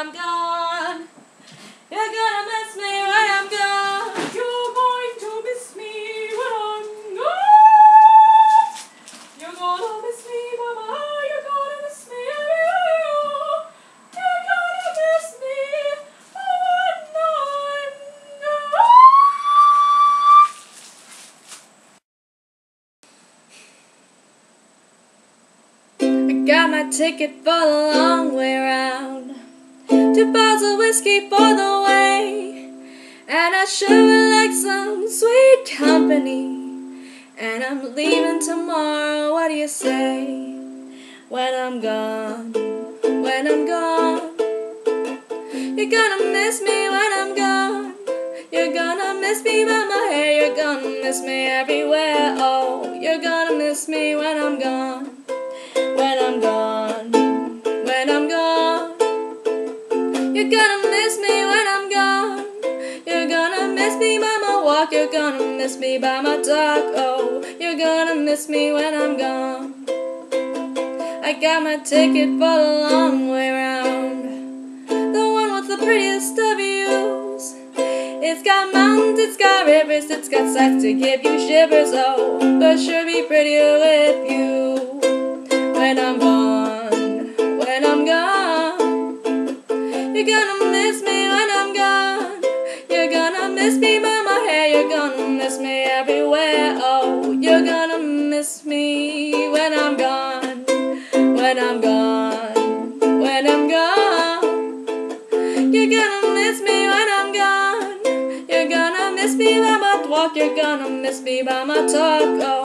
I'm gone. You're gonna miss me when I'm gone. You're going to miss me when I'm gone. You're gonna miss me, mama. You're gonna miss me everywhere. You're gonna miss me when I'm gone. I got my ticket for the long way round. 2 bottles of whiskey for the way, and I sure would like some sweet company. And I'm leaving tomorrow, what do you say? When I'm gone, when I'm gone, you're gonna miss me when I'm gone. You're gonna miss me by my hair, you're gonna miss me everywhere. Oh, you're gonna miss me when I'm gone. When I'm gone, when I'm gone, you're gonna miss me when I'm gone. You're gonna miss me by my walk, you're gonna miss me by my talk. Oh, you're gonna miss me when I'm gone. I got my ticket for the long way round, the one with the prettiest of views. It's got mountains, it's got rivers, it's got sights to give you shivers. Oh, but sure be prettier with you. When I'm gone, when I'm gone, you're gonna miss me when I'm gone. You're gonna miss me by my hair, you're gonna miss me everywhere. Oh, you're gonna miss me when I'm gone. When I'm gone, when I'm gone, you're gonna miss me when I'm gone. You're gonna miss me by my walk, you're gonna miss me by my talk. Oh,